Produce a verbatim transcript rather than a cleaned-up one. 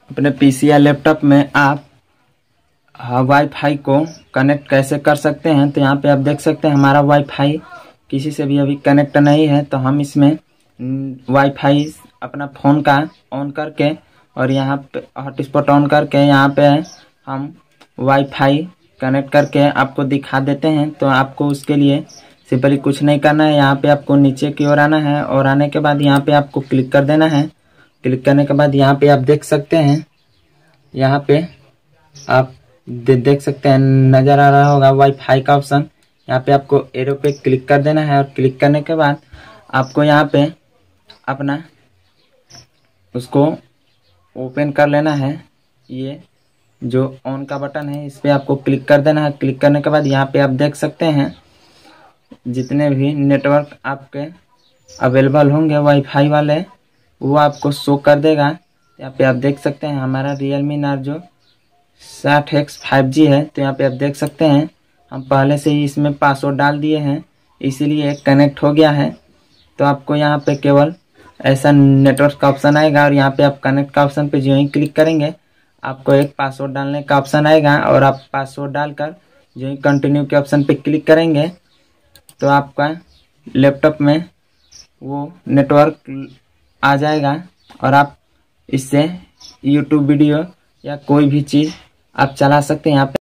अपने पीसी या लैपटॉप में आप वाईफाई को कनेक्ट कैसे कर सकते हैं। तो यहाँ पे आप देख सकते हैं हमारा वाईफाई किसी से भी अभी कनेक्ट नहीं है, तो हम इसमें वाईफाई अपना फ़ोन का ऑन करके और यहाँ पे हॉटस्पॉट ऑन करके यहाँ पे हम वाईफाई कनेक्ट करके आपको दिखा देते हैं। तो आपको उसके लिए सिंपली कुछ नहीं करना है, यहाँ पे आपको नीचे की ओर आना है और आने के बाद यहाँ पे आपको क्लिक कर देना है। क्लिक करने के बाद यहाँ पे आप देख सकते हैं, यहाँ पे आप दे, देख सकते हैं नज़र आ रहा होगा वाईफाई का ऑप्शन। यहाँ पे आपको एरो पे क्लिक कर देना है और क्लिक करने के बाद आपको यहाँ पे अपना उसको ओपन कर लेना है। ये जो ऑन का बटन है इस पर आपको क्लिक कर देना है। क्लिक करने के बाद यहाँ पे आप देख सकते हैं जितने भी नेटवर्क आपके अवेलेबल होंगे वाईफाई वाले वो आपको शो कर देगा। यहाँ पे आप देख सकते हैं हमारा रियलमी नार्जो साठ एक्स फाइव जी है। तो यहाँ पे आप देख सकते हैं हम पहले से ही इसमें पासवर्ड डाल दिए हैं, इसीलिए कनेक्ट हो गया है। तो आपको यहाँ पे केवल ऐसा नेटवर्क का ऑप्शन आएगा और यहाँ पे आप कनेक्ट का ऑप्शन पे जो ही क्लिक करेंगे आपको एक पासवर्ड डालने का ऑप्शन आएगा और आप पासवर्ड डालकर जो ही कंटिन्यू के ऑप्शन पे क्लिक करेंगे तो आपका लैपटॉप में वो नेटवर्क आ जाएगा और आप इससे यूट्यूब वीडियो या कोई भी चीज़ आप चला सकते हैं। यहाँ पे